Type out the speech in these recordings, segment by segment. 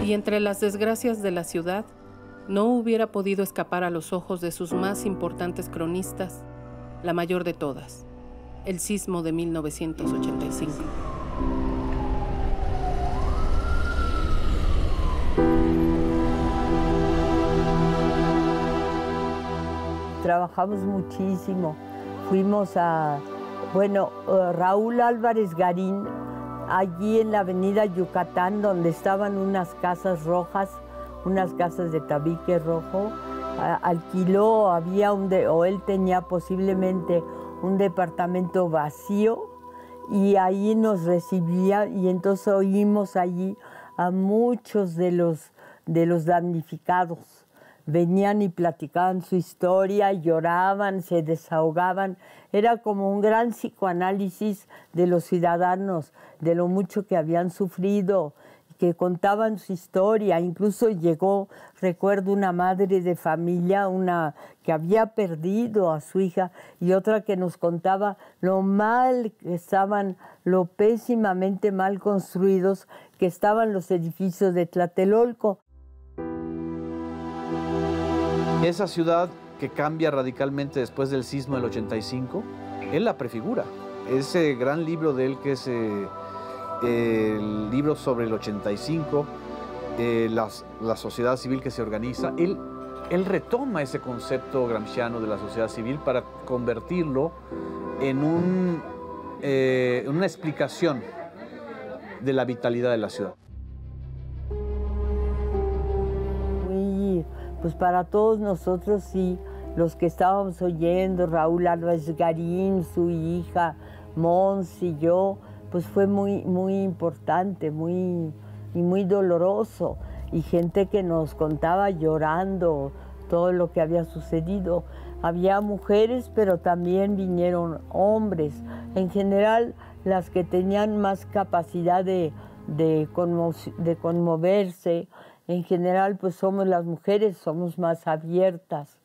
Y entre las desgracias de la ciudad, no hubiera podido escapar a los ojos de sus más importantes cronistas, la mayor de todas, el sismo de 1985. Trabajamos muchísimo. Fuimos a, Raúl Álvarez Garín, allí en la avenida Yucatán, donde estaban unas casas rojas, unas casas de tabique rojo, alquiló, o él tenía posiblemente un departamento vacío y ahí nos recibía y entonces oímos allí a muchos de los damnificados. Venían y platicaban su historia, lloraban, se desahogaban. Era como un gran psicoanálisis de los ciudadanos, de lo mucho que habían sufrido, que contaban su historia. Incluso llegó, recuerdo, una madre de familia, una que había perdido a su hija, y otra que nos contaba lo mal que estaban, lo pésimamente mal construidos que estaban los edificios de Tlatelolco. Esa ciudad que cambia radicalmente después del sismo del 85, él la prefigura. Ese gran libro de él, que es el libro sobre el 85, la sociedad civil que se organiza, él retoma ese concepto gramsciano de la sociedad civil para convertirlo en una explicación de la vitalidad de la ciudad. Pues para todos nosotros, sí, los que estábamos oyendo, Raúl Álvarez Garín, su hija, Mons y yo, pues fue muy, muy importante, muy doloroso. Y gente que nos contaba llorando todo lo que había sucedido. Había mujeres, pero también vinieron hombres. En general, las que tenían más capacidad de conmoverse. En general, pues somos las mujeres, somos más abiertas.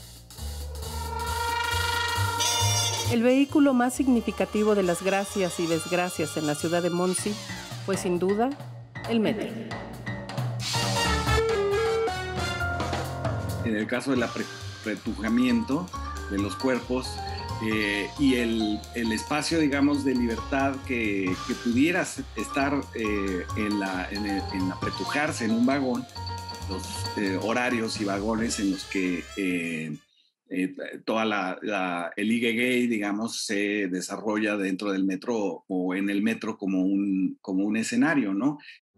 El vehículo más significativo de las gracias y desgracias en la ciudad de Monsi fue, sin duda, el metro. En el caso del apretujamiento de los cuerpos y el espacio, digamos, de libertad que pudieras estar en apretujarse en un vagón, los horarios y vagones en los que el ligue gay, digamos, se desarrolla dentro del metro o en el metro como un escenario, ¿no?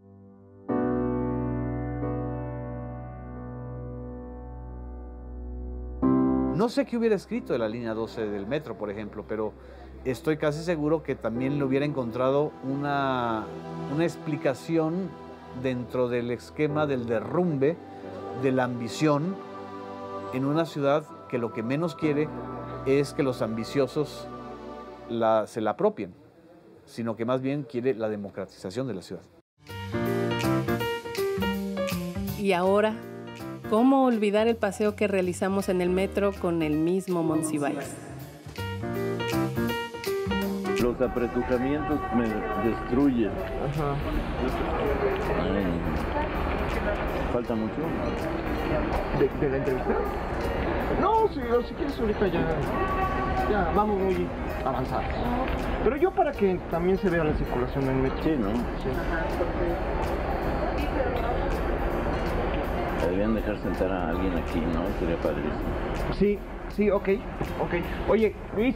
No sé qué hubiera escrito de la línea 12 del metro, por ejemplo, pero estoy casi seguro que también le hubiera encontrado una explicación dentro del esquema del derrumbe, de la ambición en una ciudad que lo que menos quiere es que los ambiciosos se la apropien, sino que más bien quiere la democratización de la ciudad. Y ahora, ¿cómo olvidar el paseo que realizamos en el metro con el mismo Monsiváis? Los apretujamientos me destruyen. Ajá. ¿Falta mucho? ¿De la entrevista? No, si quieres ahorita ya vamos muy avanzados. Pero yo para que también se vea la circulación en el metro. Sí, ¿no? Sí. Deberían dejar sentar a alguien aquí, ¿no? Sería padrísimo. Sí, ok. Oye, Luis.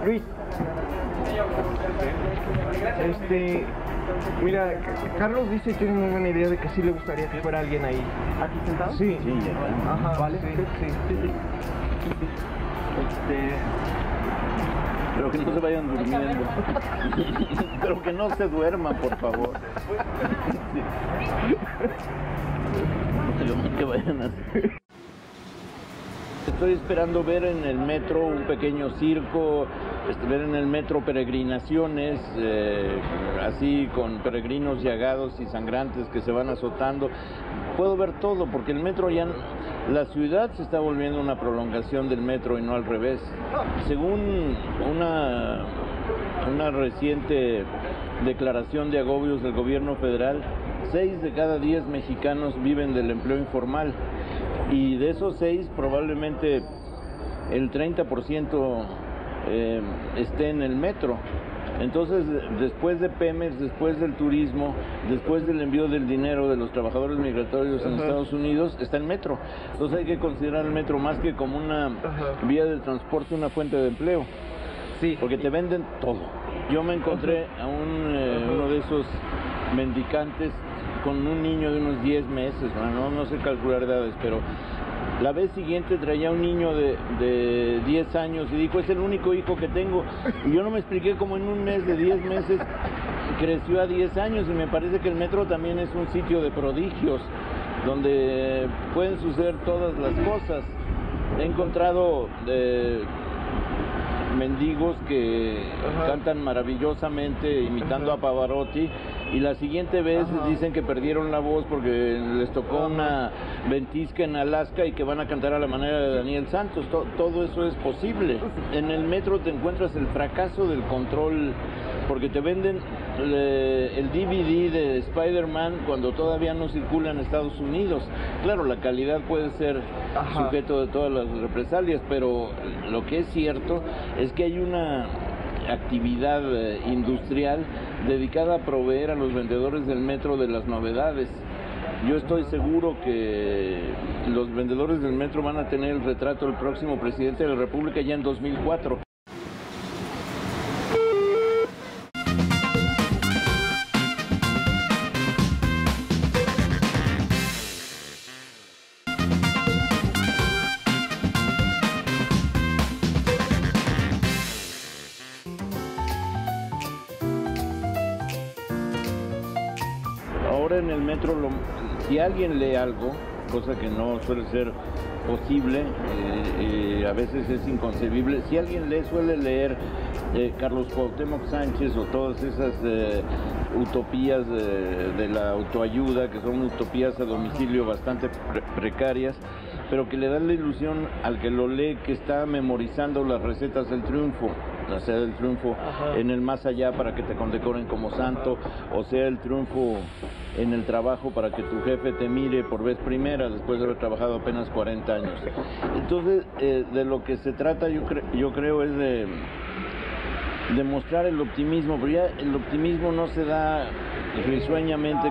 Mira, Carlos dice que tiene una buena idea de que sí le gustaría que fuera alguien ahí. ¿Aquí sentado? Sí. Sí, ya está. Ajá, vale. Sí. Pero que no se vayan durmiendo. Pero que no se duerman, por favor. Lo que vayan a hacer. Estoy esperando ver en el metro un pequeño circo, ver en el metro peregrinaciones, así con peregrinos llagados y sangrantes que se van azotando. Puedo ver todo, porque el metro ya, la ciudad se está volviendo una prolongación del metro y no al revés. Según una reciente declaración de agobios del gobierno federal, 6 de cada 10 mexicanos viven del empleo informal, y de esos 6 probablemente el 30% esté en el metro. Entonces, después de Pemex, después del turismo, después del envío del dinero de los trabajadores migratorios en Estados Unidos, está el metro. Entonces hay que considerar el metro más que como una vía de transporte, una fuente de empleo. Sí. Porque te venden todo. Yo me encontré a uno de esos mendicantes con un niño de unos 10 meses, no sé calcular edades, pero la vez siguiente traía un niño de 10 años y dijo, es el único hijo que tengo. Y yo no me expliqué cómo en un mes de 10 meses creció a 10 años, y me parece que el metro también es un sitio de prodigios, donde pueden suceder todas las cosas. He encontrado mendigos que cantan maravillosamente imitando a Pavarotti, y la siguiente vez dicen que perdieron la voz porque les tocó una ventisca en Alaska y que van a cantar a la manera de Daniel Santos. Todo eso es posible. En el metro te encuentras el fracaso del control, porque te venden el DVD de Spider-Man cuando todavía no circula en Estados Unidos. Claro, la calidad puede ser sujeto de todas las represalias, pero lo que es cierto es que hay una actividad industrial dedicada a proveer a los vendedores del metro de las novedades. Yo estoy seguro que los vendedores del metro van a tener el retrato del próximo presidente de la República ya en 2004. Ahora en el metro, si alguien lee algo, cosa que no suele ser posible, a veces es inconcebible, si alguien suele leer Carlos Cuauhtémoc Sánchez o todas esas utopías de la autoayuda, que son utopías a domicilio bastante precarias, pero que le dan la ilusión al que lo lee que está memorizando las recetas del triunfo, o sea, el triunfo en el más allá para que te condecoren como santo, o sea, el triunfo en el trabajo para que tu jefe te mire por vez primera después de haber trabajado apenas 40 años. Entonces, de lo que se trata yo creo es de mostrar el optimismo, pero ya el optimismo no se da risueñamente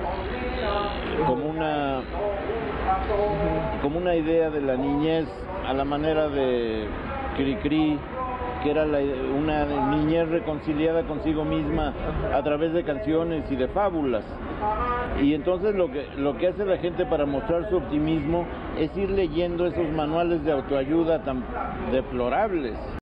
como una idea de la niñez a la manera de Cricri, que era una niñez reconciliada consigo misma a través de canciones y de fábulas. Y entonces lo que hace la gente para mostrar su optimismo es ir leyendo esos manuales de autoayuda tan deplorables.